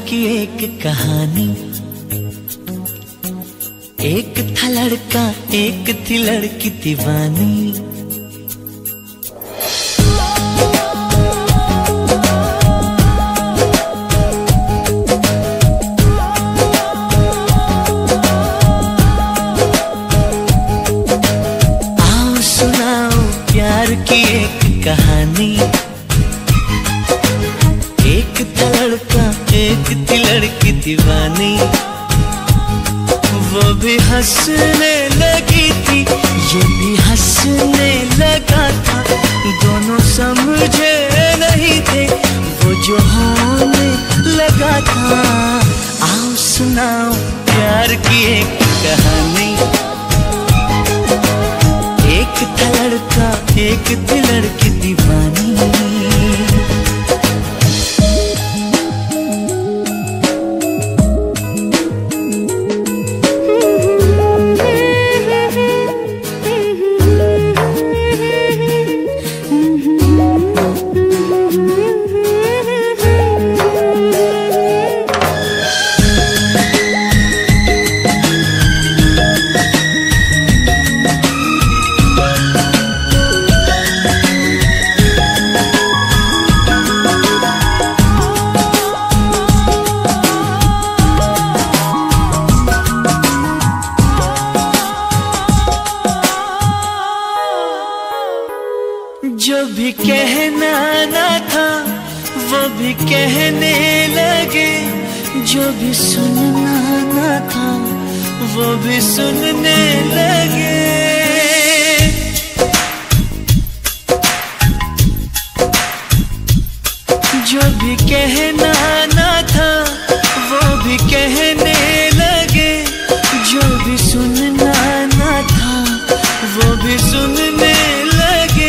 की एक कहानी। एक था लड़का, एक थी लड़की दीवानी। आओ सुनाओ प्यार की एक कहानी। एक था लड़का, एक थी लड़की दीवानी। वो भी हंसने लगी थी, ये भी हंसने लगा था। दोनों समझे नहीं थे, वो जो होने लगा था। आओ सुनाओ प्यार की एक कहानी। एक था लड़का, एक थी लड़की दीवानी। जो भी कहना ना था वो भी कहने लगे। जो भी सुनना ना था वो भी सुनने लगे। जो भी कहना ना था वो भी कहने लगे। जो भी सुनना ना था वो भी सुनने लगे।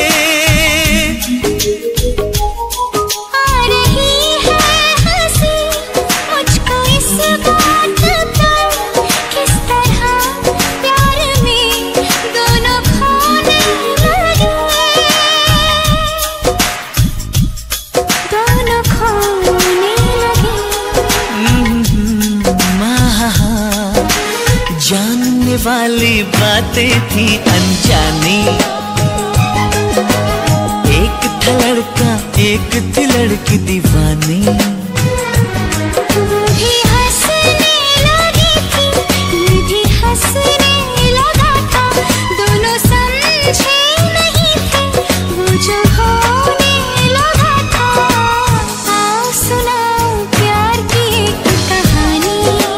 जानने वाली बातें थी अनजानी। एक था लड़का, एक थी लड़की दीवानी। वो भी हंसने लगी थी, ये भी हंसने लगा था। दोनों समझे नहीं थे, वो जो होने लगा था। आओ सुनाओ प्यार की एक कहानी।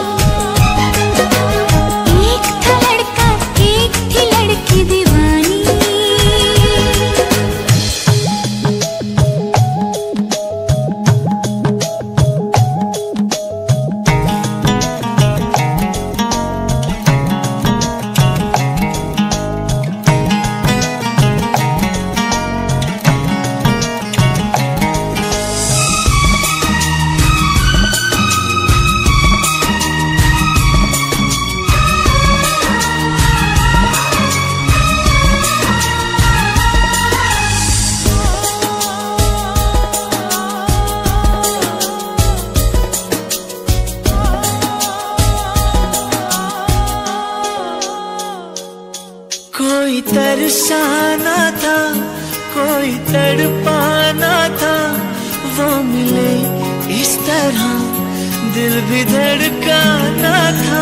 कोई तरसाना था, कोई तड़पाना था। वो मिले इस तरह दिल भी धड़काना था।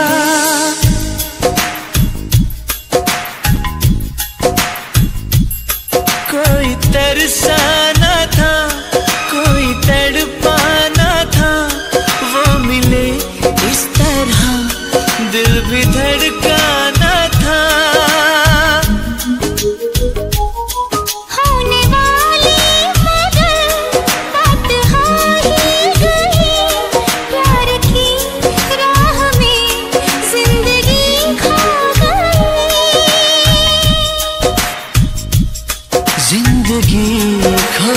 कोई तरसाना था, कोई तड़पाना था। वो मिले इस तरह दिल भी धड़काना था। जिंदगी खो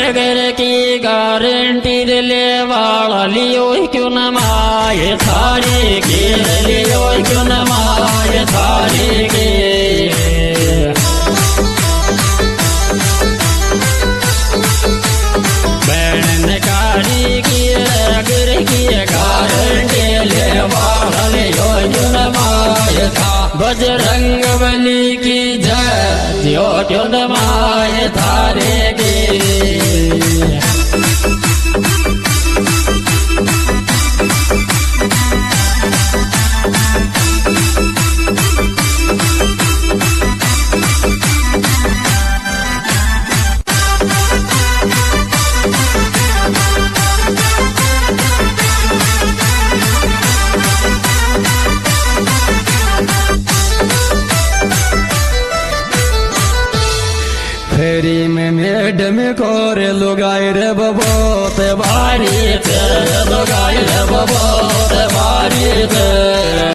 घर की गारंटी ले वाला लियो क्यों न माए थारे के लियो क्यों न माए थारे के बहन कारी की घर की गारंटी ले वाला लियो क्यों न माए था बजरंग बली की जय जियो क्यों न माए थारे के फेरी में मैडम कोर लुगाई रे बबोत भारी थे लुगाई रे बबोत भारी थे